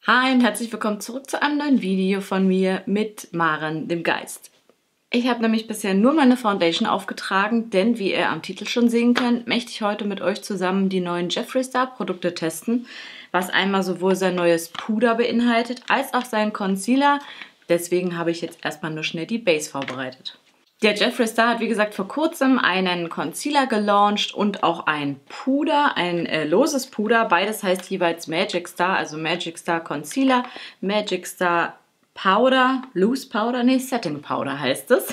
Hi und herzlich willkommen zurück zu einem neuen Video von mir mit Maren, dem Geist. Ich habe nämlich bisher nur meine Foundation aufgetragen, denn wie ihr am Titel schon sehen könnt, möchte ich heute mit euch zusammen die neuen Jeffree Star Produkte testen, was einmal sowohl sein neues Puder beinhaltet, als auch seinen Concealer. Deswegen habe ich jetzt erstmal nur schnell die Base vorbereitet. Der Jeffree Star hat wie gesagt vor kurzem einen Concealer gelauncht und auch ein Puder, ein loses Puder. Beides heißt jeweils Magic Star, also Magic Star Concealer, Magic Star Powder, Loose Powder, nee, Setting Powder heißt es.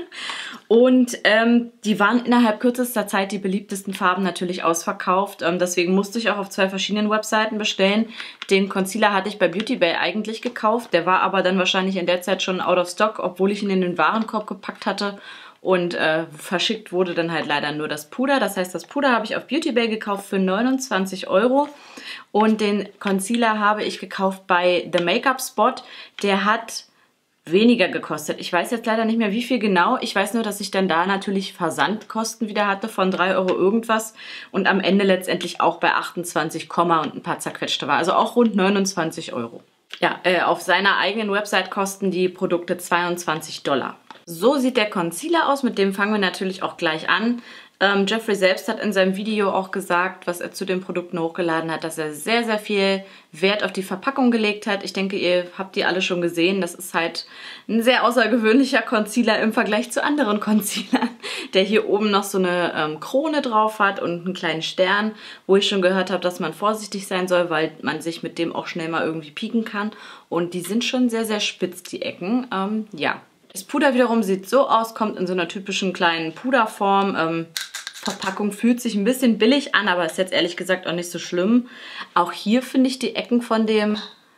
Und die waren innerhalb kürzester Zeit die beliebtesten Farben natürlich ausverkauft. Deswegen musste ich auch auf 2 verschiedenen Webseiten bestellen. Den Concealer hatte ich bei Beauty Bay eigentlich gekauft. Der war aber dann wahrscheinlich in der Zeit schon out of stock, obwohl ich ihn in den Warenkorb gepackt hatte. Und verschickt wurde dann halt leider nur das Puder. Das heißt, das Puder habe ich auf Beauty Bay gekauft für 29 €. Und den Concealer habe ich gekauft bei The Make-up Spot. Der hat weniger gekostet. Ich weiß jetzt leider nicht mehr, wie viel genau. Ich weiß nur, dass ich dann da natürlich Versandkosten wieder hatte von 3 € irgendwas und am Ende letztendlich auch bei 28, und ein paar zerquetschte war. Also auch rund 29 €. Ja, auf seiner eigenen Website kosten die Produkte 22 $. So sieht der Concealer aus, mit dem fangen wir natürlich auch gleich an. Jeffree selbst hat in seinem Video auch gesagt, was er zu den Produkten hochgeladen hat, dass er sehr, sehr viel Wert auf die Verpackung gelegt hat. Ich denke, ihr habt die alle schon gesehen. Das ist halt ein sehr außergewöhnlicher Concealer im Vergleich zu anderen Concealern, der hier oben noch so eine Krone drauf hat und einen kleinen Stern, wo ich schon gehört habe, dass man vorsichtig sein soll, weil man sich mit dem auch schnell mal irgendwie pieken kann. Und die sind schon sehr, sehr spitz, die Ecken. Ja. Das Puder wiederum sieht so aus, kommt in so einer typischen kleinen Puderform. Verpackung fühlt sich ein bisschen billig an, aber ist jetzt ehrlich gesagt auch nicht so schlimm. Auch hier finde ich die Ecken von dem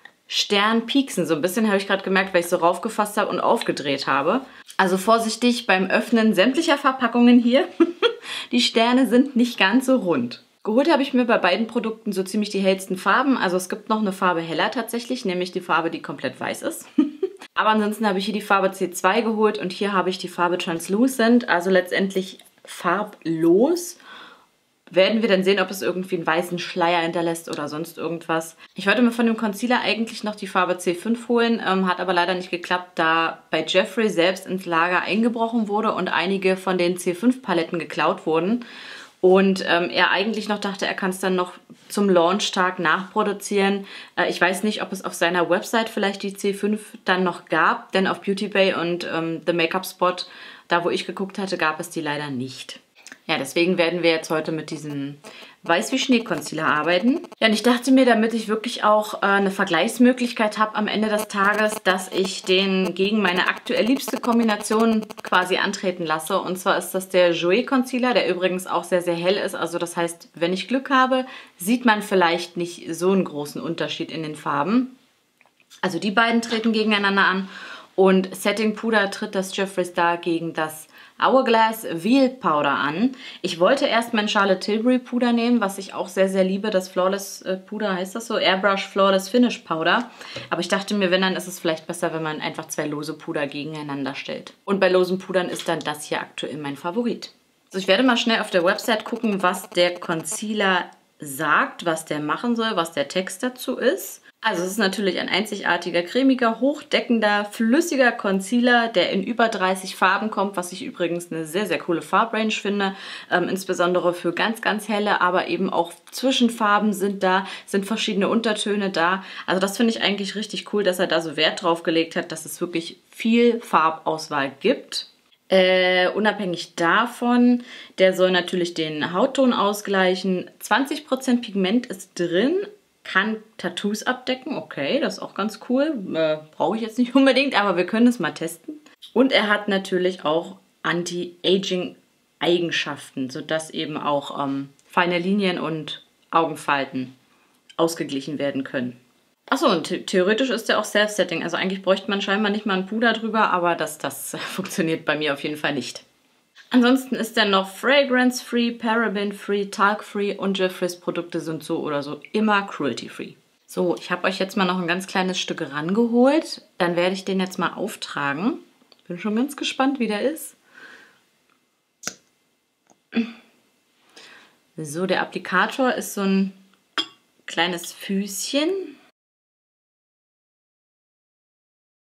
Stern pieksen. So ein bisschen habe ich gerade gemerkt, weil ich so raufgefasst habe und aufgedreht habe. Also vorsichtig beim Öffnen sämtlicher Verpackungen hier. Die Sterne sind nicht ganz so rund. Geholt habe ich mir bei beiden Produkten so ziemlich die hellsten Farben. Also es gibt noch eine Farbe heller tatsächlich, nämlich die Farbe, die komplett weiß ist. Aber ansonsten habe ich hier die Farbe C2 geholt und hier habe ich die Farbe Translucent, also letztendlich farblos. Werden wir dann sehen, ob es irgendwie einen weißen Schleier hinterlässt oder sonst irgendwas. Ich wollte mir von dem Concealer eigentlich noch die Farbe C5 holen, hat aber leider nicht geklappt, da bei Jeffree selbst ins Lager eingebrochen wurde und einige von den C5-Paletten geklaut wurden. Und er eigentlich noch dachte, er kann es dann noch zum Launchtag nachproduzieren. Ich weiß nicht, ob es auf seiner Website vielleicht die C5 dann noch gab, denn auf Beauty Bay und The Make-up Spot, da wo ich geguckt hatte, gab es die leider nicht. Ja, deswegen werden wir jetzt heute mit diesem Weiß wie Schnee Concealer arbeiten. Ja, und ich dachte mir, damit ich wirklich auch eine Vergleichsmöglichkeit habe am Ende des Tages, dass ich den gegen meine aktuell liebste Kombination quasi antreten lasse. Und zwar ist das der Jouer Concealer, der übrigens auch sehr, sehr hell ist. Also das heißt, wenn ich Glück habe, sieht man vielleicht nicht so einen großen Unterschied in den Farben. Also die beiden treten gegeneinander an. Und Setting Puder tritt das Jeffree Star gegen das Hourglass Veil Powder an. Ich wollte erst mein Charlotte Tilbury Puder nehmen, was ich auch sehr, sehr liebe. Das Flawless Puder, heißt das so? Airbrush Flawless Finish Powder. Aber ich dachte mir, wenn, dann ist es vielleicht besser, wenn man einfach 2 lose Puder gegeneinander stellt. Und bei losen Pudern ist dann das hier aktuell mein Favorit. Also ich werde mal schnell auf der Website gucken, was der Concealer sagt, was der machen soll, was der Text dazu ist. Also es ist natürlich ein einzigartiger, cremiger, hochdeckender, flüssiger Concealer, der in über 30 Farben kommt, was ich übrigens eine sehr, sehr coole Farbrange finde. Insbesondere für ganz, ganz helle, aber eben auch Zwischenfarben sind da, sind verschiedene Untertöne da. Also das finde ich eigentlich richtig cool, dass er da so Wert drauf gelegt hat, dass es wirklich viel Farbauswahl gibt. Unabhängig davon, der soll natürlich den Hautton ausgleichen. 20% Pigment ist drin. Kann Tattoos abdecken, okay, das ist auch ganz cool. Brauche ich jetzt nicht unbedingt, aber wir können es mal testen. Und er hat natürlich auch Anti-Aging-Eigenschaften, sodass eben auch feine Linien und Augenfalten ausgeglichen werden können. Achso, und theoretisch ist er auch Self-Setting, also eigentlich bräuchte man scheinbar nicht mal ein Puder drüber, aber das funktioniert bei mir auf jeden Fall nicht. Ansonsten ist er noch Fragrance-free, Paraben-free, Talc-free und Jeffrees Produkte sind so oder so immer cruelty-free. So, ich habe euch jetzt mal noch ein ganz kleines Stück rangeholt. Dann werde ich den jetzt mal auftragen. Bin schon ganz gespannt, wie der ist. So, der Applikator ist so ein kleines Füßchen.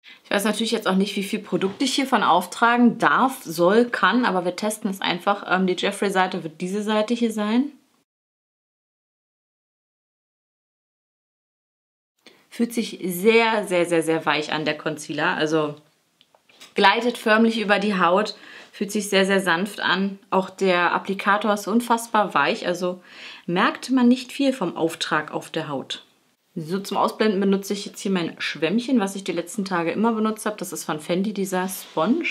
Ich weiß natürlich jetzt auch nicht, wie viel Produkt ich hiervon auftragen darf, soll, kann, aber wir testen es einfach. Die Jeffree-Seite wird diese Seite hier sein. Fühlt sich sehr, sehr, sehr, sehr weich an, der Concealer. Also gleitet förmlich über die Haut, fühlt sich sehr, sehr sanft an. Auch der Applikator ist unfassbar weich, also merkt man nicht viel vom Auftrag auf der Haut. So, zum Ausblenden benutze ich jetzt hier mein Schwämmchen, was ich die letzten Tage immer benutzt habe. Das ist von Fendi, dieser Sponge.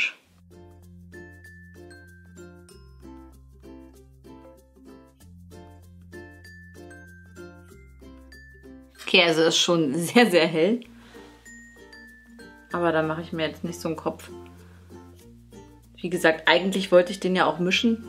Okay, also ist schon sehr, sehr hell. Aber da mache ich mir jetzt nicht so einen Kopf. Wie gesagt, eigentlich wollte ich den ja auch mischen.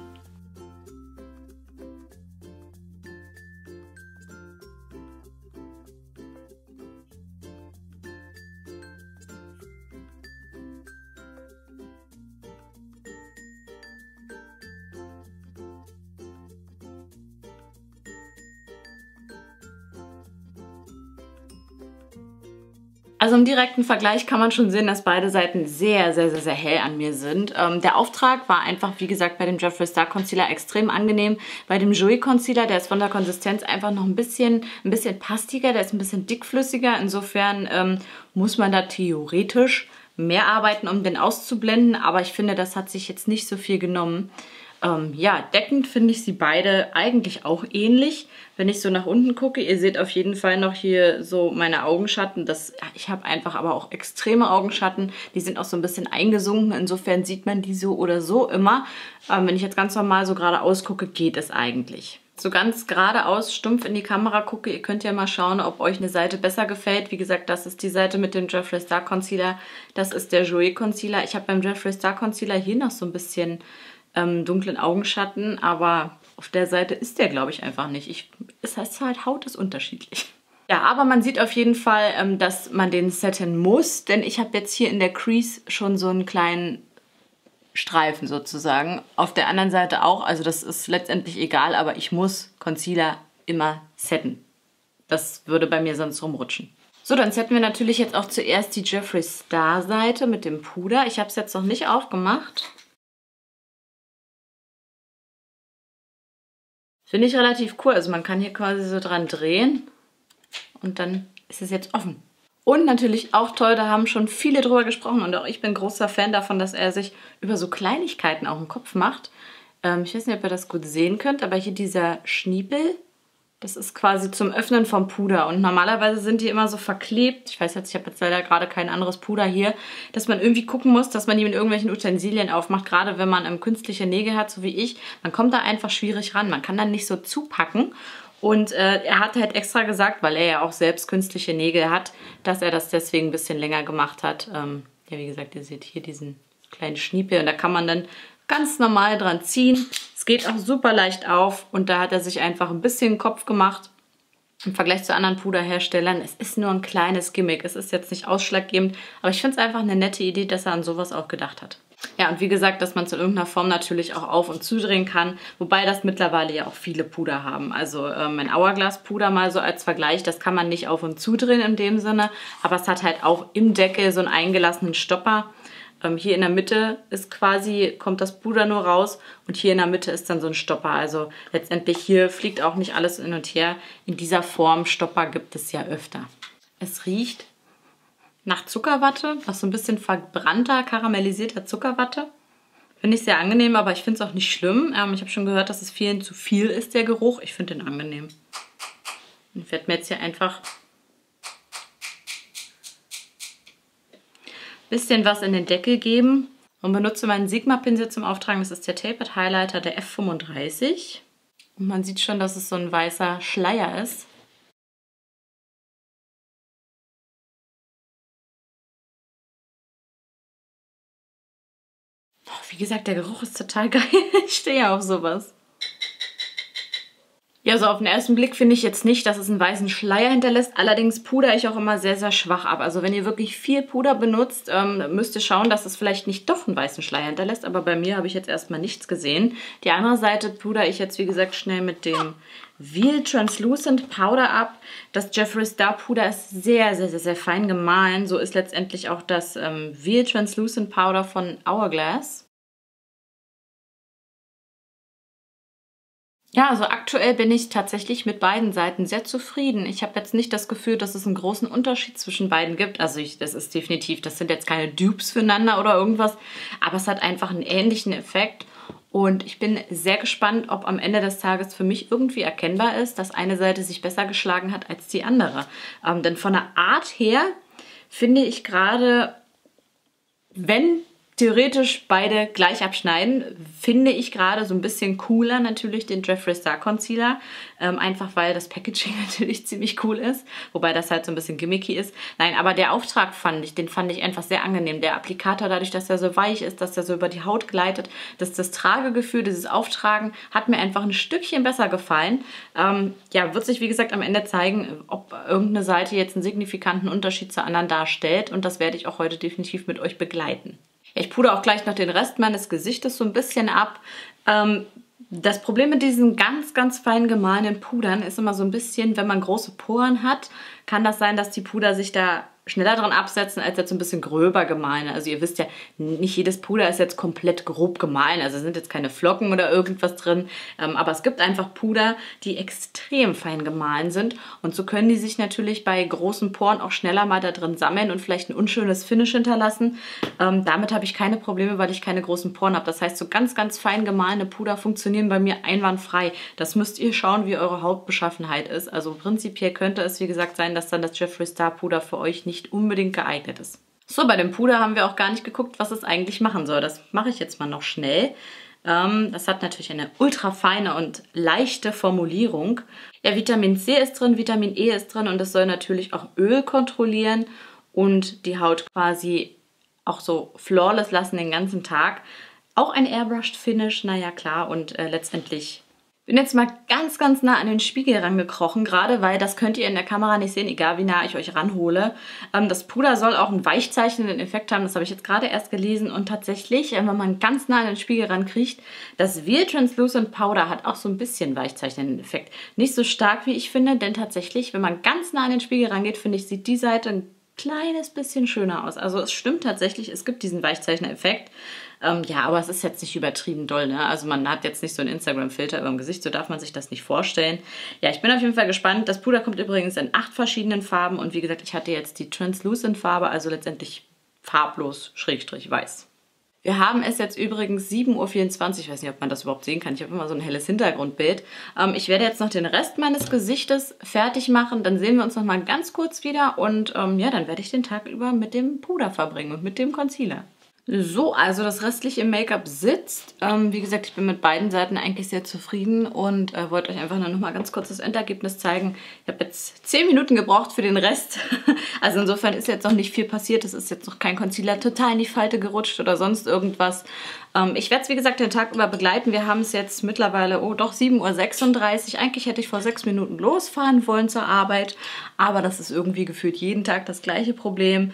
Also im direkten Vergleich kann man schon sehen, dass beide Seiten sehr, sehr, sehr, sehr hell an mir sind. Der Auftrag war einfach, wie gesagt, bei dem Jeffree Star Concealer extrem angenehm. Bei dem Jouer Concealer, der ist von der Konsistenz einfach noch ein bisschen pastiger, der ist ein bisschen dickflüssiger. Insofern muss man da theoretisch mehr arbeiten, um den auszublenden. Aber ich finde, das hat sich jetzt nicht so viel genommen. Ja, deckend finde ich sie beide eigentlich auch ähnlich. Wenn ich so nach unten gucke, ihr seht auf jeden Fall noch hier so meine Augenschatten. Ich habe einfach aber auch extreme Augenschatten. Die sind auch so ein bisschen eingesunken. Insofern sieht man die so oder so immer. Wenn ich jetzt ganz normal so geradeaus gucke, geht es eigentlich. So ganz geradeaus, stumpf in die Kamera gucke, ihr könnt ja mal schauen, ob euch eine Seite besser gefällt. Wie gesagt, das ist die Seite mit dem Jeffree Star Concealer. Das ist der Jouer Concealer. Ich habe beim Jeffree Star Concealer hier noch so ein bisschen dunklen Augenschatten, aber auf der Seite ist der, glaube ich, einfach nicht. Es heißt halt, Haut ist unterschiedlich. Ja, aber man sieht auf jeden Fall, dass man den setten muss, denn ich habe jetzt hier in der Crease schon so einen kleinen Streifen sozusagen. Auf der anderen Seite auch, also das ist letztendlich egal, aber ich muss Concealer immer setten. Das würde bei mir sonst rumrutschen. So, dann setten wir natürlich jetzt auch zuerst die Jeffree Star Seite mit dem Puder. Ich habe es jetzt noch nicht aufgemacht. Finde ich relativ cool. Also man kann hier quasi so dran drehen und dann ist es jetzt offen. Und natürlich auch toll, da haben schon viele drüber gesprochen und auch ich bin großer Fan davon, dass er sich über so Kleinigkeiten auch im Kopf macht. Ich weiß nicht, ob ihr das gut sehen könnt, aber hier dieser Schniepel, das ist quasi zum Öffnen vom Puder. Und normalerweise sind die immer so verklebt. Ich weiß jetzt, ich habe jetzt leider gerade kein anderes Puder hier, dass man irgendwie gucken muss, dass man die mit irgendwelchen Utensilien aufmacht. Gerade wenn man künstliche Nägel hat, so wie ich. Man kommt da einfach schwierig ran. Man kann dann nicht so zupacken. Und er hat halt extra gesagt, weil er ja auch selbst künstliche Nägel hat, dass er das deswegen ein bisschen länger gemacht hat. Ja, wie gesagt, ihr seht hier diesen kleinen Schniepel. Und da kann man dann ganz normal dran ziehen. Es geht auch super leicht auf und da hat er sich einfach ein bisschen Kopf gemacht im Vergleich zu anderen Puderherstellern. Es ist nur ein kleines Gimmick, es ist jetzt nicht ausschlaggebend, aber ich finde es einfach eine nette Idee, dass er an sowas auch gedacht hat. Ja, und wie gesagt, dass man es in irgendeiner Form natürlich auch auf- und zudrehen kann, wobei das mittlerweile ja auch viele Puder haben. Also mein Hourglass-Puder mal so als Vergleich, das kann man nicht auf- und zudrehen in dem Sinne, aber es hat halt auch im Deckel so einen eingelassenen Stopper. Hier in der Mitte ist quasi, kommt das Puder nur raus und hier in der Mitte ist dann so ein Stopper. Also letztendlich hier fliegt auch nicht alles hin und her. In dieser Form Stopper gibt es ja öfter. Es riecht nach Zuckerwatte, nach so ein bisschen verbrannter, karamellisierter Zuckerwatte. Finde ich sehr angenehm, aber ich finde es auch nicht schlimm. Ich habe schon gehört, dass es vielen zu viel ist, der Geruch. Ich finde den angenehm. Ich werde mir jetzt hier einfach bisschen was in den Deckel geben und benutze meinen Sigma-Pinsel zum Auftragen. Das ist der Tapered Highlighter der F35. Und man sieht schon, dass es so ein weißer Schleier ist. Wie gesagt, der Geruch ist total geil. Ich stehe auf sowas. Ja, so auf den ersten Blick finde ich jetzt nicht, dass es einen weißen Schleier hinterlässt. Allerdings pudere ich auch immer sehr, sehr schwach ab. Also wenn ihr wirklich viel Puder benutzt, müsst ihr schauen, dass es vielleicht nicht doch einen weißen Schleier hinterlässt. Aber bei mir habe ich jetzt erstmal nichts gesehen. Die andere Seite pudere ich jetzt, wie gesagt, schnell mit dem Veil Translucent Powder ab. Das Jeffree Star Puder ist sehr, sehr, sehr, sehr fein gemahlen. So ist letztendlich auch das Veil Translucent Powder von Hourglass. Ja, also aktuell bin ich tatsächlich mit beiden Seiten sehr zufrieden. Ich habe jetzt nicht das Gefühl, dass es einen großen Unterschied zwischen beiden gibt. Also das ist definitiv, das sind jetzt keine Dupes füreinander oder irgendwas, aber es hat einfach einen ähnlichen Effekt. Und ich bin sehr gespannt, ob am Ende des Tages für mich irgendwie erkennbar ist, dass eine Seite sich besser geschlagen hat als die andere. Denn von der Art her finde ich gerade, wenn theoretisch beide gleich abschneiden, finde ich gerade so ein bisschen cooler natürlich den Jeffree Star Concealer. Einfach weil das Packaging natürlich ziemlich cool ist. Wobei das halt so ein bisschen gimmicky ist. Nein, aber der Auftrag den fand ich einfach sehr angenehm. Der Applikator, dadurch, dass er so weich ist, dass er so über die Haut gleitet, das Tragegefühl, dieses Auftragen hat mir einfach ein Stückchen besser gefallen. Ja, wird sich wie gesagt am Ende zeigen, ob irgendeine Seite jetzt einen signifikanten Unterschied zur anderen darstellt. Und das werde ich auch heute definitiv mit euch begleiten. Ich pudere auch gleich noch den Rest meines Gesichtes so ein bisschen ab. Das Problem mit diesen ganz, ganz fein gemahlenen Pudern ist immer so ein bisschen, wenn man große Poren hat, kann das sein, dass die Puder sich da schneller dran absetzen, als jetzt ein bisschen gröber gemahlen. Also ihr wisst ja, nicht jedes Puder ist jetzt komplett grob gemahlen. Also sind jetzt keine Flocken oder irgendwas drin. Aber es gibt einfach Puder, die extrem fein gemahlen sind. Und so können die sich natürlich bei großen Poren auch schneller mal da drin sammeln und vielleicht ein unschönes Finish hinterlassen. Damit habe ich keine Probleme, weil ich keine großen Poren habe. Das heißt, so ganz, ganz fein gemahlene Puder funktionieren bei mir einwandfrei. Das müsst ihr schauen, wie eure Hautbeschaffenheit ist. Also prinzipiell könnte es, wie gesagt, sein, dass dann das Jeffree Star Puder für euch nicht unbedingt geeignet ist. So, bei dem Puder haben wir auch gar nicht geguckt, was es eigentlich machen soll. Das mache ich jetzt mal noch schnell. Das hat natürlich eine ultra feine und leichte Formulierung. Ja, Vitamin C ist drin, Vitamin E ist drin und es soll natürlich auch Öl kontrollieren und die Haut quasi auch so flawless lassen den ganzen Tag. Auch ein Airbrushed Finish, naja klar, und letztendlich bin jetzt mal ganz, ganz nah an den Spiegel rangekrochen, gerade weil das könnt ihr in der Kamera nicht sehen, egal wie nah ich euch ranhole. Das Puder soll auch einen weichzeichnenden Effekt haben, das habe ich jetzt gerade erst gelesen. Und tatsächlich, wenn man ganz nah an den Spiegel rankriecht, das Veil Translucent Powder hat auch so ein bisschen weichzeichnenden Effekt. Nicht so stark, wie ich finde, denn tatsächlich, wenn man ganz nah an den Spiegel rangeht, finde ich, sieht die Seite ein kleines bisschen schöner aus. Also es stimmt tatsächlich, es gibt diesen Weichzeichner-Effekt. Ja, aber es ist jetzt nicht übertrieben doll, ne? Also man hat jetzt nicht so einen Instagram-Filter über dem Gesicht, so darf man sich das nicht vorstellen. Ja, ich bin auf jeden Fall gespannt. Das Puder kommt übrigens in 8 verschiedenen Farben und wie gesagt, ich hatte jetzt die Translucent-Farbe, also letztendlich farblos, Schrägstrich, weiß. Wir haben es jetzt übrigens 7:24 Uhr. Ich weiß nicht, ob man das überhaupt sehen kann. Ich habe immer so ein helles Hintergrundbild. Ich werde jetzt noch den Rest meines Gesichtes fertig machen. Dann sehen wir uns noch mal ganz kurz wieder. Und ja, dann werde ich den Tag über mit dem Puder verbringen und mit dem Concealer. So, also das restliche Make-up sitzt. Wie gesagt, ich bin mit beiden Seiten eigentlich sehr zufrieden und wollte euch einfach nur noch mal ganz kurz das Endergebnis zeigen. Ich habe jetzt 10 Minuten gebraucht für den Rest. Also insofern ist jetzt noch nicht viel passiert. Es ist jetzt noch kein Concealer total in die Falte gerutscht oder sonst irgendwas. Ich werde es, wie gesagt, den Tag über begleiten. Wir haben es jetzt mittlerweile, oh doch, 7:36 Uhr. Eigentlich hätte ich vor 6 Minuten losfahren wollen zur Arbeit. Aber das ist irgendwie gefühlt jeden Tag das gleiche Problem.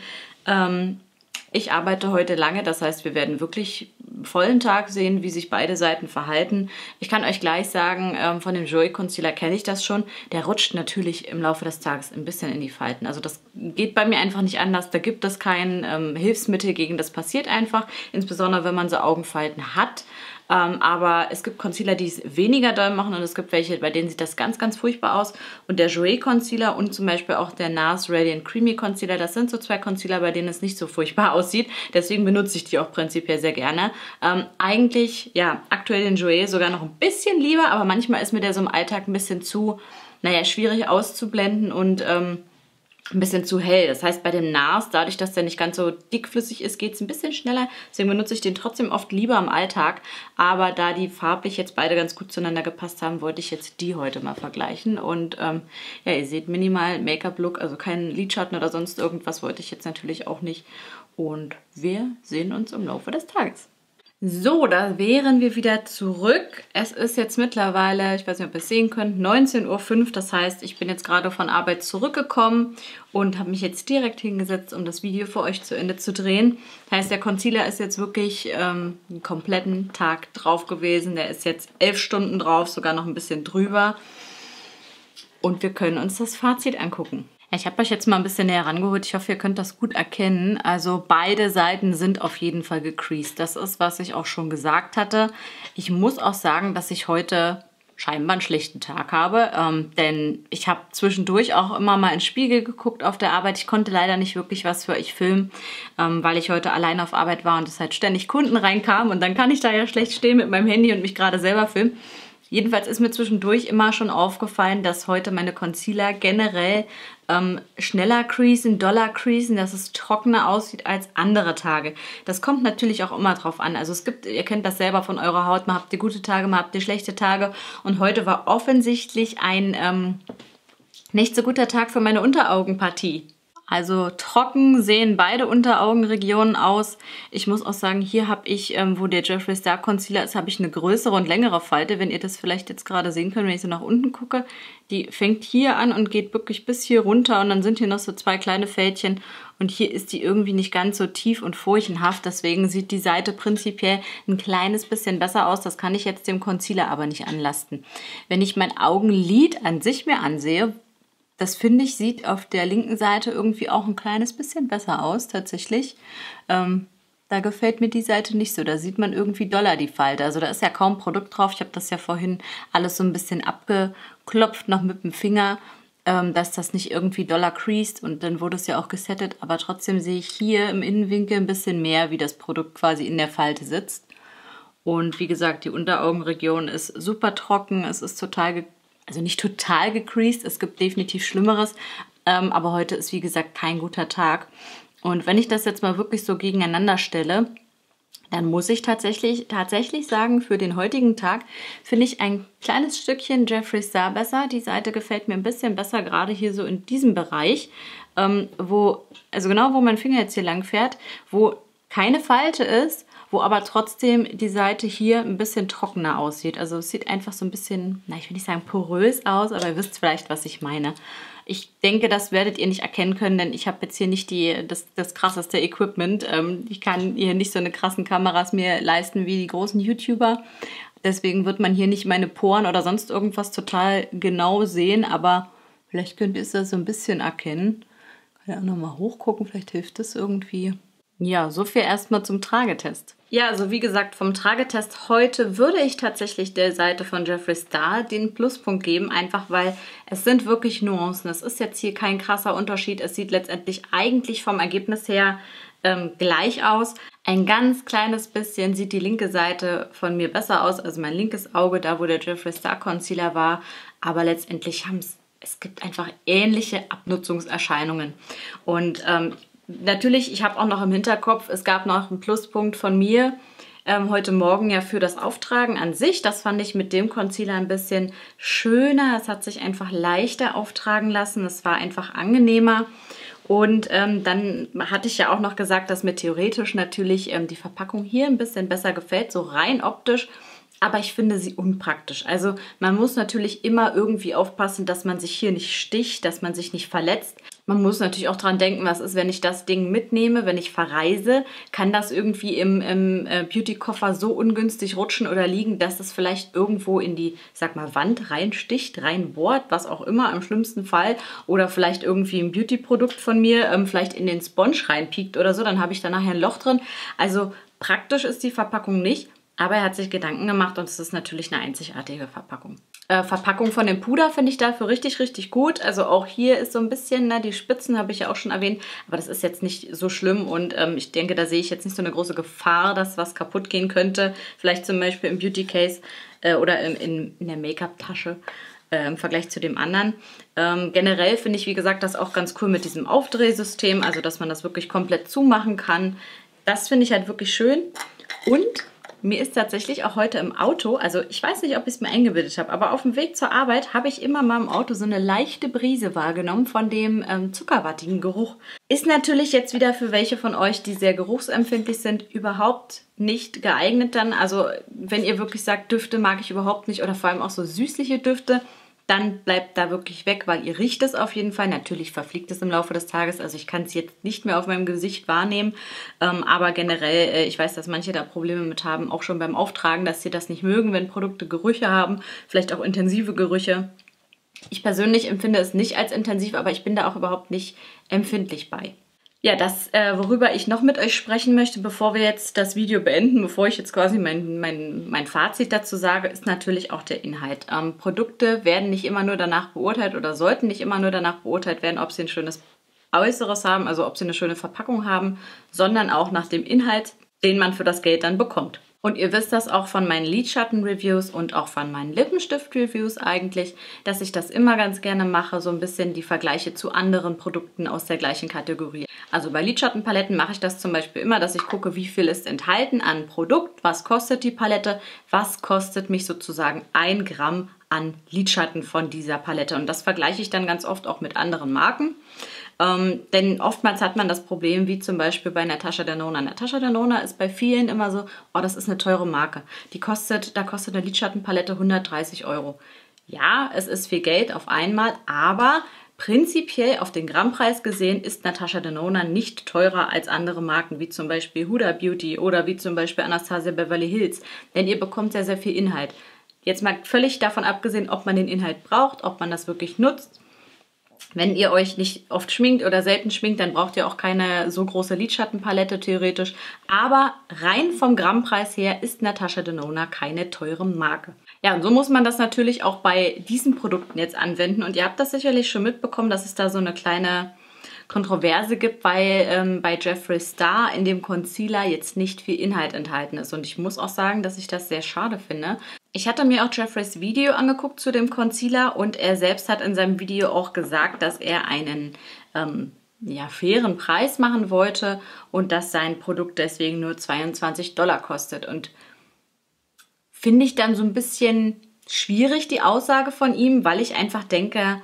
Ich arbeite heute lange, das heißt, wir werden wirklich vollen Tag sehen, wie sich beide Seiten verhalten. Ich kann euch gleich sagen, von dem Joy Concealer kenne ich das schon. Der rutscht natürlich im Laufe des Tages ein bisschen in die Falten. Also das geht bei mir einfach nicht anders. Da gibt es kein Hilfsmittel gegen, das passiert einfach. Insbesondere, wenn man so Augenfalten hat. Aber es gibt Concealer, die es weniger doll machen und es gibt welche, bei denen sieht das ganz, ganz furchtbar aus. Und der Jouer Concealer und zum Beispiel auch der NARS Radiant Creamy Concealer, das sind so 2 Concealer, bei denen es nicht so furchtbar aussieht. Deswegen benutze ich die auch prinzipiell sehr gerne. Eigentlich, ja, aktuell den Jouer sogar noch ein bisschen lieber, aber manchmal ist mir der so im Alltag ein bisschen zu, naja, schwierig auszublenden und ein bisschen zu hell. Das heißt, bei dem NARS, dadurch, dass der nicht ganz so dickflüssig ist, geht es ein bisschen schneller. Deswegen benutze ich den trotzdem oft lieber im Alltag. Aber da die farblich jetzt beide ganz gut zueinander gepasst haben, wollte ich jetzt die heute mal vergleichen. Und ja, ihr seht minimal Make-up-Look, also keinen Lidschatten oder sonst irgendwas wollte ich jetzt natürlich auch nicht. Und wir sehen uns im Laufe des Tages. So, da wären wir wieder zurück. Es ist jetzt mittlerweile, ich weiß nicht, ob ihr es sehen könnt, 19:05 Uhr. Das heißt, ich bin jetzt gerade von Arbeit zurückgekommen und habe mich jetzt direkt hingesetzt, um das Video für euch zu Ende zu drehen. Das heißt, der Concealer ist jetzt wirklich einen kompletten Tag drauf gewesen. Der ist jetzt 11 Stunden drauf, sogar noch ein bisschen drüber. und wir können uns das Fazit angucken. Ich habe euch jetzt mal ein bisschen näher rangeholt. Ich hoffe, ihr könnt das gut erkennen. Also beide Seiten sind auf jeden Fall gecreased. Das ist, was ich auch schon gesagt hatte. Ich muss auch sagen, dass ich heute scheinbar einen schlechten Tag habe, denn ich habe zwischendurch auch immer mal ins Spiegel geguckt auf der Arbeit. Ich konnte leider nicht wirklich was für euch filmen, weil ich heute allein auf Arbeit war und es halt ständig Kunden reinkamen und dann kann ich da ja schlecht stehen mit meinem Handy und mich gerade selber filmen. Jedenfalls ist mir zwischendurch immer schon aufgefallen, dass heute meine Concealer generell schneller creasen, doller creasen, dass es trockener aussieht als andere Tage. Das kommt natürlich auch immer drauf an. Also es gibt, ihr kennt das selber von eurer Haut, mal habt ihr gute Tage, mal habt ihr schlechte Tage. Und heute war offensichtlich ein nicht so guter Tag für meine Unteraugenpartie. Also trocken sehen beide Unteraugenregionen aus. Ich muss auch sagen, hier habe ich, wo der Jeffree Star Concealer ist, habe ich eine größere und längere Falte. Wenn ihr das vielleicht jetzt gerade sehen könnt, wenn ich so nach unten gucke, die fängt hier an und geht wirklich bis hier runter und dann sind hier noch so 2 kleine Fältchen und hier ist die irgendwie nicht ganz so tief und furchenhaft. Deswegen sieht die Seite prinzipiell ein kleines bisschen besser aus. Das kann ich jetzt dem Concealer aber nicht anlasten. Wenn ich mein Augenlid an sich mir ansehe, das finde ich, sieht auf der linken Seite irgendwie auch ein kleines bisschen besser aus, tatsächlich. Da gefällt mir die Seite nicht so. Da sieht man irgendwie doller die Falte. Also da ist ja kaum Produkt drauf. Ich habe das ja vorhin alles so ein bisschen abgeklopft, noch mit dem Finger, dass das nicht irgendwie doller creased. Und dann wurde es ja auch gesettet. Aber trotzdem sehe ich hier im Innenwinkel ein bisschen mehr, wie das Produkt quasi in der Falte sitzt. Und wie gesagt, die Unteraugenregion ist super trocken. Es ist also nicht total gecreased, es gibt definitiv Schlimmeres, aber heute ist wie gesagt kein guter Tag. Und wenn ich das jetzt mal wirklich so gegeneinander stelle, dann muss ich tatsächlich sagen, für den heutigen Tag finde ich ein kleines Stückchen Jeffree Star besser. Die Seite gefällt mir ein bisschen besser, gerade hier so in diesem Bereich, wo mein Finger jetzt hier lang fährt, wo keine Falte ist, wo aber trotzdem die Seite hier ein bisschen trockener aussieht. Also es sieht einfach so ein bisschen, ich will nicht sagen porös aus, aber ihr wisst vielleicht, was ich meine. Ich denke, das werdet ihr nicht erkennen können, denn ich habe jetzt hier nicht das krasseste Equipment. Ich kann hier nicht so eine krassen Kameras mir leisten wie die großen YouTuber. Deswegen wird man hier nicht meine Poren oder sonst irgendwas total genau sehen, aber vielleicht könnt ihr es da so ein bisschen erkennen. Kann ja auch nochmal hochgucken, vielleicht hilft das irgendwie. Ja, so viel erstmal zum Tragetest. Ja, also wie gesagt, vom Tragetest heute würde ich tatsächlich der Seite von Jeffree Star den Pluspunkt geben, einfach weil es sind wirklich Nuancen. Es ist jetzt hier kein krasser Unterschied. Es sieht letztendlich eigentlich vom Ergebnis her gleich aus. Ein ganz kleines bisschen sieht die linke Seite von mir besser aus, also mein linkes Auge, da wo der Jeffree Star Concealer war. Aber letztendlich es gibt einfach ähnliche Abnutzungserscheinungen. Und natürlich, ich habe auch noch im Hinterkopf, es gab noch einen Pluspunkt von mir heute Morgen ja für das Auftragen an sich. Das fand ich mit dem Concealer ein bisschen schöner. Es hat sich einfach leichter auftragen lassen. Es war einfach angenehmer. Und dann hatte ich ja auch noch gesagt, dass mir theoretisch natürlich die Verpackung hier ein bisschen besser gefällt, so rein optisch. Aber ich finde sie unpraktisch. Also man muss natürlich immer irgendwie aufpassen, dass man sich hier nicht sticht, dass man sich nicht verletzt. Man muss natürlich auch dran denken, was ist, wenn ich das Ding mitnehme, wenn ich verreise, kann das irgendwie im Beauty-Koffer so ungünstig rutschen oder liegen, dass es vielleicht irgendwo in die, Wand reinsticht, reinbohrt, was auch immer im schlimmsten Fall. Oder vielleicht irgendwie ein Beauty-Produkt von mir vielleicht in den Sponge reinpiekt oder so, dann habe ich da nachher ein Loch drin. Also praktisch ist die Verpackung nicht. Aber er hat sich Gedanken gemacht und es ist natürlich eine einzigartige Verpackung. Verpackung von dem Puder finde ich dafür richtig, richtig gut. Also auch hier ist so ein bisschen, die Spitzen habe ich ja auch schon erwähnt, aber das ist jetzt nicht so schlimm und ich denke, da sehe ich jetzt nicht so eine große Gefahr, dass was kaputt gehen könnte. Vielleicht zum Beispiel im Beauty Case oder in der Make-up-Tasche. Im Vergleich zu dem anderen. Generell finde ich, wie gesagt, das auch ganz cool mit diesem Aufdrehsystem, also dass man das wirklich komplett zumachen kann. Das finde ich halt wirklich schön. Und mir ist tatsächlich auch heute im Auto, also ich weiß nicht, ob ich es mir eingebildet habe, aber auf dem Weg zur Arbeit habe ich immer mal im Auto so eine leichte Brise wahrgenommen von dem zuckerwattigen Geruch. Ist natürlich jetzt wieder für welche von euch, die sehr geruchsempfindlich sind, überhaupt nicht geeignet dann. Also wenn ihr wirklich sagt, Düfte mag ich überhaupt nicht oder vor allem auch so süßliche Düfte, dann bleibt da wirklich weg, weil ihr riecht es auf jeden Fall. Natürlich verfliegt es im Laufe des Tages, also ich kann es jetzt nicht mehr auf meinem Gesicht wahrnehmen. Aber generell, ich weiß, dass manche da Probleme mit haben, auch schon beim Auftragen, dass sie das nicht mögen, wenn Produkte Gerüche haben, vielleicht auch intensive Gerüche. Ich persönlich empfinde es nicht als intensiv, aber ich bin da auch überhaupt nicht empfindlich bei. Ja, das, worüber ich noch mit euch sprechen möchte, bevor wir jetzt das Video beenden, bevor ich jetzt quasi mein Fazit dazu sage, ist natürlich auch der Inhalt. Produkte werden nicht immer nur danach beurteilt oder sollten nicht immer nur danach beurteilt werden, ob sie ein schönes Äußeres haben, also ob sie eine schöne Verpackung haben, sondern auch nach dem Inhalt, den man für das Geld dann bekommt. Und ihr wisst das auch von meinen Lidschatten-Reviews und auch von meinen Lippenstift-Reviews eigentlich, dass ich das immer ganz gerne mache, so ein bisschen die Vergleiche zu anderen Produkten aus der gleichen Kategorie. Also bei Lidschattenpaletten mache ich das zum Beispiel immer, dass ich gucke, wie viel ist enthalten an Produkt, was kostet die Palette, was kostet mich sozusagen 1 Gramm an Lidschatten von dieser Palette. Und das vergleiche ich dann ganz oft auch mit anderen Marken. Denn oftmals hat man das Problem, wie zum Beispiel bei Natasha Denona. Natasha Denona ist bei vielen immer so, oh, das ist eine teure Marke. Da kostet eine Lidschattenpalette 130 Euro. Ja, es ist viel Geld auf einmal, aber prinzipiell auf den Grammpreis gesehen ist Natasha Denona nicht teurer als andere Marken, wie zum Beispiel Huda Beauty oder wie zum Beispiel Anastasia Beverly Hills. Denn ihr bekommt sehr, sehr viel Inhalt. Jetzt mal völlig davon abgesehen, ob man den Inhalt braucht, ob man das wirklich nutzt. Wenn ihr euch nicht oft schminkt oder selten schminkt, dann braucht ihr auch keine so große Lidschattenpalette theoretisch. Aber rein vom Grammpreis her ist Natasha Denona keine teure Marke. Ja, und so muss man das natürlich auch bei diesen Produkten jetzt anwenden. Und ihr habt das sicherlich schon mitbekommen, dass es da so eine kleine Kontroverse gibt, weil bei Jeffree Star in dem Concealer jetzt nicht viel Inhalt enthalten ist. Und ich muss auch sagen, dass ich das sehr schade finde. Ich hatte mir auch Jeffrees Video angeguckt zu dem Concealer und er selbst hat in seinem Video auch gesagt, dass er einen fairen Preis machen wollte und dass sein Produkt deswegen nur $22 kostet. Und finde ich dann so ein bisschen schwierig, die Aussage von ihm, weil ich einfach denke,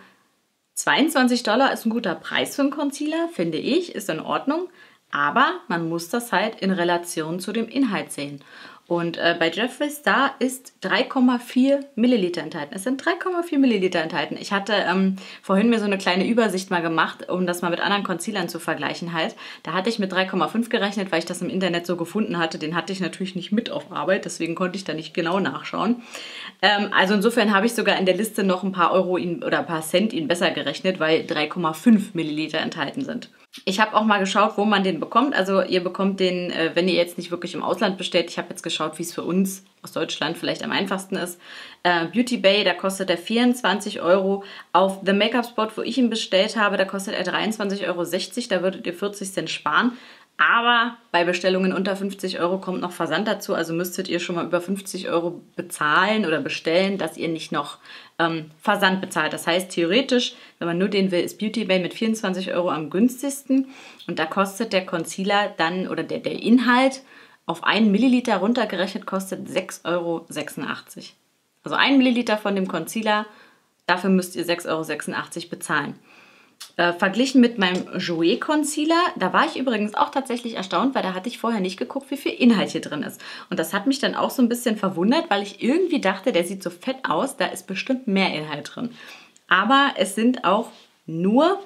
$22 ist ein guter Preis für einen Concealer, finde ich, ist in Ordnung. Aber man muss das halt in Relation zu dem Inhalt sehen. Und bei Jeffree Star ist 3,4 Milliliter enthalten. Es sind 3,4 Milliliter enthalten. Ich hatte vorhin mir so eine kleine Übersicht mal gemacht, um das mal mit anderen Concealern zu vergleichen halt. Da hatte ich mit 3,5 gerechnet, weil ich das im Internet so gefunden hatte. Den hatte ich natürlich nicht mit auf Arbeit, deswegen konnte ich da nicht genau nachschauen. Also insofern habe ich sogar in der Liste noch ein paar Euro oder ein paar Cent ihn besser gerechnet, weil 3,5 Milliliter enthalten sind. Ich habe auch mal geschaut, wo man den bekommt. Also ihr bekommt den, wenn ihr jetzt nicht wirklich im Ausland bestellt. Ich habe jetzt geschaut, wie es für uns aus Deutschland vielleicht am einfachsten ist. Beauty Bay, da kostet er 24 Euro. Auf The Make-up Spot, wo ich ihn bestellt habe, da kostet er 23,60 Euro. Da würdet ihr 40 Cent sparen. Aber bei Bestellungen unter 50 Euro kommt noch Versand dazu. Also müsstet ihr schon mal über 50 Euro bezahlen oder bestellen, dass ihr nicht noch Versand bezahlt. Das heißt, theoretisch, wenn man nur den will, ist Beauty Bay mit 24 Euro am günstigsten. Und da kostet der Concealer dann, oder der Inhalt auf 1 Milliliter runtergerechnet, kostet 6,86 Euro. Also 1 Milliliter von dem Concealer, dafür müsst ihr 6,86 Euro bezahlen. Verglichen mit meinem Jouer Concealer, da war ich übrigens auch tatsächlich erstaunt, weil da hatte ich vorher nicht geguckt, wie viel Inhalt hier drin ist. Und das hat mich dann auch so ein bisschen verwundert, weil ich irgendwie dachte, der sieht so fett aus, da ist bestimmt mehr Inhalt drin. Aber es sind auch nur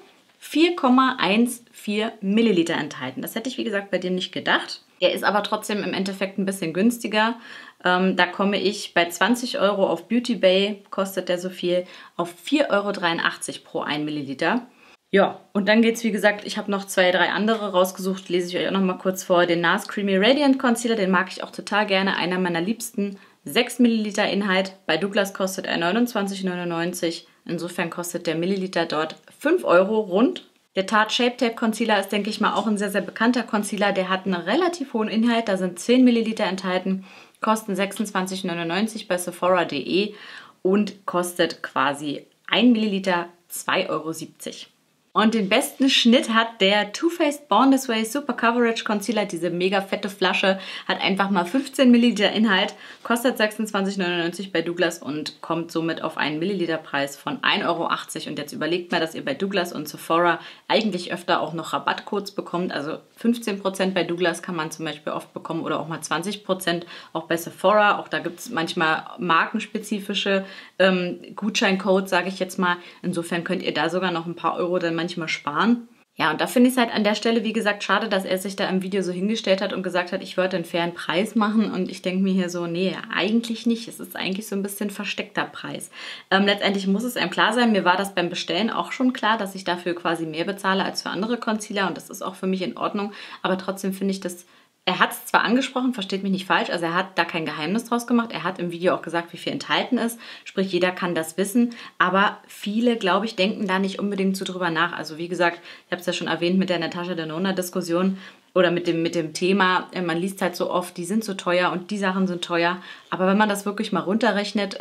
4,14 Milliliter enthalten. Das hätte ich, wie gesagt, bei dem nicht gedacht. Er ist aber trotzdem im Endeffekt ein bisschen günstiger. Da komme ich bei 20 Euro auf Beauty Bay, kostet der so viel, auf 4,83 Euro pro 1 Milliliter. Ja, und dann geht's, wie gesagt, ich habe noch 2, 3 andere rausgesucht, lese ich euch auch noch mal kurz vor. Den NARS Creamy Radiant Concealer, den mag ich auch total gerne, einer meiner liebsten. 6 Milliliter Inhalt, bei Douglas kostet er 29,99 €. Insofern kostet der Milliliter dort 5 Euro rund. Der Tarte Shape Tape Concealer ist, denke ich mal, auch ein sehr, sehr bekannter Concealer. Der hat einen relativ hohen Inhalt, da sind 10 Milliliter enthalten, kosten 26,99 € bei Sephora.de und kostet quasi 1 Milliliter 2,70 €. Und den besten Schnitt hat der Too Faced Born This Way Super Coverage Concealer. Diese mega fette Flasche hat einfach mal 15 Milliliter Inhalt, kostet 26,99 € bei Douglas und kommt somit auf einen Milliliterpreis von 1,80 € Und jetzt überlegt mal, dass ihr bei Douglas und Sephora eigentlich öfter auch noch Rabattcodes bekommt. Also 15% bei Douglas kann man zum Beispiel oft bekommen oder auch mal 20% auch bei Sephora. Auch da gibt es manchmal markenspezifische Gutscheincodes, sage ich jetzt mal. Insofern könnt ihr da sogar noch ein paar Euro dann manchmal sparen. Ja, und da finde ich es halt an der Stelle, wie gesagt, schade, dass er sich da im Video so hingestellt hat und gesagt hat, ich wollte einen fairen Preis machen. Und ich denke mir hier so, nee, eigentlich nicht. Es ist eigentlich so ein bisschen versteckter Preis. Letztendlich muss es einem klar sein, mir war das beim Bestellen auch schon klar, dass ich dafür quasi mehr bezahle als für andere Concealer. Und das ist auch für mich in Ordnung. Aber trotzdem finde ich das... Er hat es zwar angesprochen, versteht mich nicht falsch, also er hat da kein Geheimnis draus gemacht. Er hat im Video auch gesagt, wie viel enthalten ist. Sprich, jeder kann das wissen. Aber viele, glaube ich, denken da nicht unbedingt so drüber nach. Also wie gesagt, ich habe es ja schon erwähnt mit der Natasha Denona-Diskussion oder mit dem Thema. Man liest halt so oft, die sind so teuer und die Sachen sind teuer. Aber wenn man das wirklich mal runterrechnet,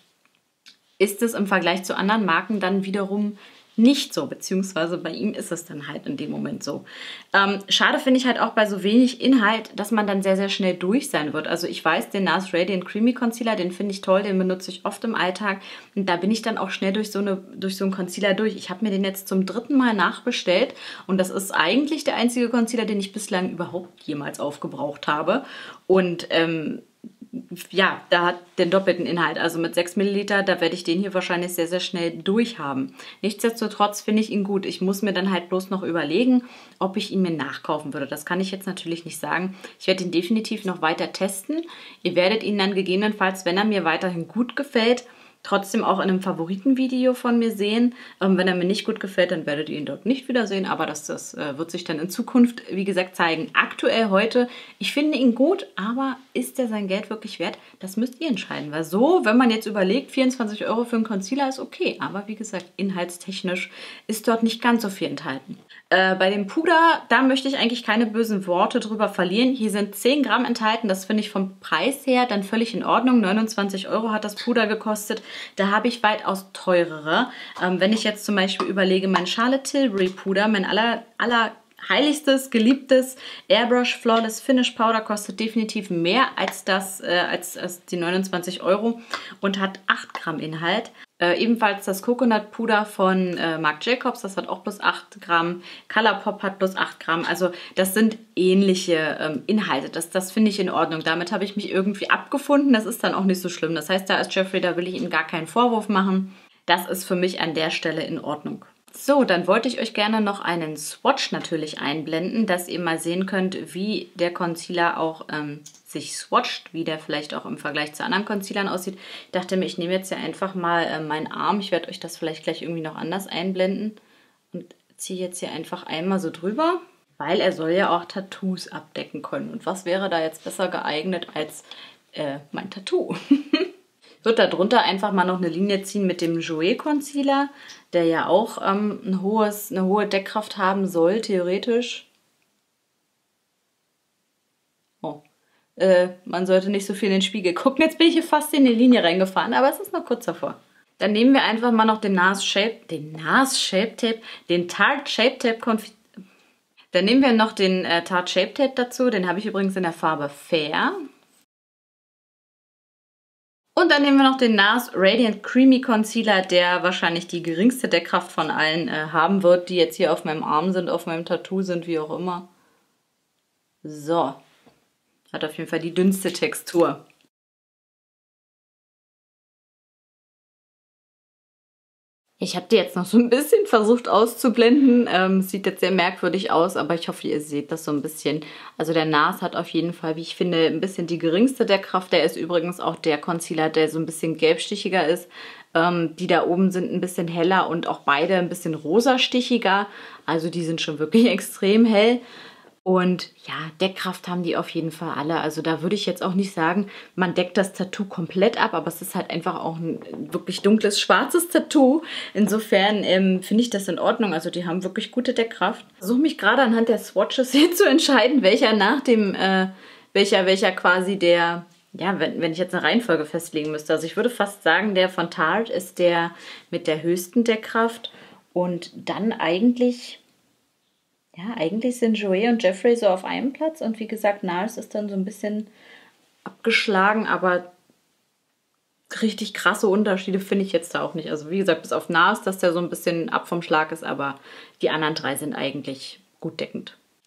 ist es im Vergleich zu anderen Marken dann wiederum nicht so, beziehungsweise bei ihm ist es dann halt in dem Moment so. Schade finde ich halt auch bei so wenig Inhalt, dass man dann sehr, sehr schnell durch sein wird. Also ich weiß, den NARS Radiant Creamy Concealer, den finde ich toll, den benutze ich oft im Alltag und da bin ich dann auch schnell durch so einen Concealer durch. Ich habe mir den jetzt zum 3. Mal nachbestellt und das ist eigentlich der einzige Concealer, den ich bislang überhaupt jemals aufgebraucht habe und ja, da hat den doppelten Inhalt, also mit 6 Milliliter, da werde ich den hier wahrscheinlich sehr, sehr schnell durchhaben. Nichtsdestotrotz finde ich ihn gut. Ich muss mir dann halt bloß noch überlegen, ob ich ihn mir nachkaufen würde. Das kann ich jetzt natürlich nicht sagen. Ich werde ihn definitiv noch weiter testen. Ihr werdet ihn dann gegebenenfalls, wenn er mir weiterhin gut gefällt, trotzdem auch in einem Favoritenvideo von mir sehen. Wenn er mir nicht gut gefällt, dann werdet ihr ihn dort nicht wiedersehen, aber das wird sich dann in Zukunft, wie gesagt, zeigen. Aktuell heute, ich finde ihn gut, aber ist er sein Geld wirklich wert? Das müsst ihr entscheiden, weil so, wenn man jetzt überlegt, 24 € für einen Concealer ist okay, aber wie gesagt, inhaltstechnisch ist dort nicht ganz so viel enthalten. Bei dem Puder, da möchte ich eigentlich keine bösen Worte drüber verlieren. Hier sind 10 Gramm enthalten, das finde ich vom Preis her dann völlig in Ordnung. 29 € hat das Puder gekostet. Da habe ich weitaus teurere. Wenn ich jetzt zum Beispiel überlege, mein Charlotte Tilbury Puder, mein allerheiligstes, geliebtes Airbrush Flawless Finish Powder kostet definitiv mehr als als die 29 € und hat 8 Gramm Inhalt. Ebenfalls das Coconut Puder von Marc Jacobs, das hat auch plus 8 Gramm. Colourpop hat plus 8 Gramm. Also das sind ähnliche Inhalte. Das finde ich in Ordnung. Damit habe ich mich irgendwie abgefunden. Das ist dann auch nicht so schlimm. Das heißt, da ist Jeffree, da will ich ihm gar keinen Vorwurf machen. Das ist für mich an der Stelle in Ordnung. So, dann wollte ich euch gerne noch einen Swatch natürlich einblenden, dass ihr mal sehen könnt, wie der Concealer auch sich swatcht, wie der vielleicht auch im Vergleich zu anderen Concealern aussieht. Ich dachte mir, ich nehme jetzt ja einfach mal meinen Arm. Ich werde euch das vielleicht gleich irgendwie noch anders einblenden und ziehe jetzt hier einfach einmal so drüber, weil er soll ja auch Tattoos abdecken können. Und was wäre da jetzt besser geeignet als mein Tattoo? Ich würde darunter einfach mal noch eine Linie ziehen mit dem Jouer Concealer, der ja auch eine hohe Deckkraft haben soll, theoretisch. Oh, man sollte nicht so viel in den Spiegel gucken. Jetzt bin ich hier fast in die Linie reingefahren, aber es ist noch kurz davor. Dann nehmen wir einfach mal noch den Tarte Shape Tape Dann nehmen wir noch den Tarte Shape Tape dazu. Den habe ich übrigens in der Farbe Fair. Und dann nehmen wir noch den NARS Radiant Creamy Concealer, der wahrscheinlich die geringste Deckkraft von allen haben wird, die jetzt hier auf meinem Arm sind, auf meinem Tattoo sind, wie auch immer. So. Hat auf jeden Fall die dünnste Textur. Ich habe die jetzt noch so ein bisschen versucht auszublenden. Sieht jetzt sehr merkwürdig aus, aber ich hoffe, ihr seht das so ein bisschen. Also der NARS hat auf jeden Fall, wie ich finde, ein bisschen die geringste Deckkraft. Der ist übrigens auch der Concealer, der so ein bisschen gelbstichiger ist. Die da oben sind ein bisschen heller und auch beide ein bisschen rosastichiger. Also die sind schon wirklich extrem hell. Und ja, Deckkraft haben die auf jeden Fall alle. Also da würde ich jetzt auch nicht sagen, man deckt das Tattoo komplett ab, aber es ist halt einfach auch ein wirklich dunkles, schwarzes Tattoo. Insofern finde ich das in Ordnung. Also die haben wirklich gute Deckkraft. Ich versuche mich gerade anhand der Swatches hier zu entscheiden, welcher nach dem, welcher quasi der, ja, wenn ich jetzt eine Reihenfolge festlegen müsste. Also ich würde fast sagen, der von Tarte ist der mit der höchsten Deckkraft. Und dann eigentlich... Ja, eigentlich sind Jouer und Jeffree so auf einem Platz und wie gesagt, NARS ist dann so ein bisschen abgeschlagen, aber richtig krasse Unterschiede finde ich jetzt da auch nicht. Also wie gesagt, bis auf NARS, dass der so ein bisschen ab vom Schlag ist, aber die anderen drei sind eigentlich gut deckend.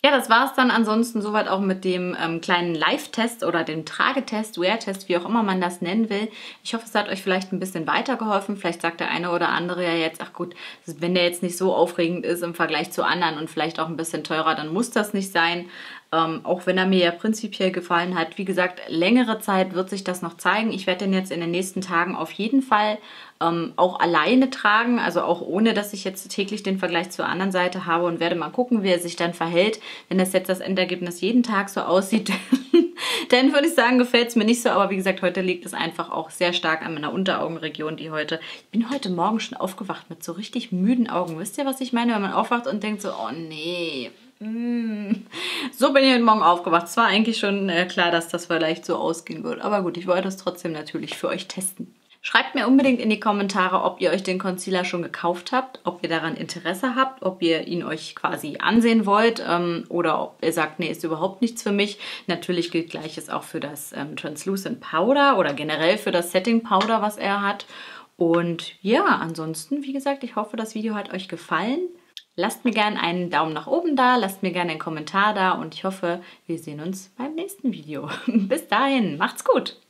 Ja, das war es dann ansonsten soweit auch mit dem kleinen Live-Test oder dem Tragetest, Wear-Test, wie auch immer man das nennen will. Ich hoffe, es hat euch vielleicht ein bisschen weitergeholfen. Vielleicht sagt der eine oder andere ja jetzt, ach gut, wenn der jetzt nicht so aufregend ist im Vergleich zu anderen und vielleicht auch ein bisschen teurer, dann muss das nicht sein. Auch wenn er mir ja prinzipiell gefallen hat. Wie gesagt, längere Zeit wird sich das noch zeigen. Ich werde den jetzt in den nächsten Tagen auf jeden Fall auch alleine tragen, also auch ohne, dass ich jetzt täglich den Vergleich zur anderen Seite habe und werde mal gucken, wie er sich dann verhält. Wenn das jetzt das Endergebnis jeden Tag so aussieht, dann würde ich sagen, gefällt es mir nicht so. Aber wie gesagt, heute liegt es einfach auch sehr stark an meiner Unteraugenregion, ich bin heute Morgen schon aufgewacht mit so richtig müden Augen. Wisst ihr, was ich meine? Wenn man aufwacht und denkt so, oh nee, so bin ich heute Morgen aufgewacht. Es war eigentlich schon klar, dass das vielleicht so ausgehen wird. Aber gut, ich wollte es trotzdem natürlich für euch testen. Schreibt mir unbedingt in die Kommentare, ob ihr euch den Concealer schon gekauft habt, ob ihr daran Interesse habt, ob ihr ihn euch quasi ansehen wollt oder ob ihr sagt, nee, ist überhaupt nichts für mich. Natürlich gilt Gleiches auch für das Translucent Powder oder generell für das Setting Powder, was er hat. Und ja, ansonsten, wie gesagt, ich hoffe, das Video hat euch gefallen. Lasst mir gerne einen Daumen nach oben da, lasst mir gerne einen Kommentar da und ich hoffe, wir sehen uns beim nächsten Video. Bis dahin, macht's gut!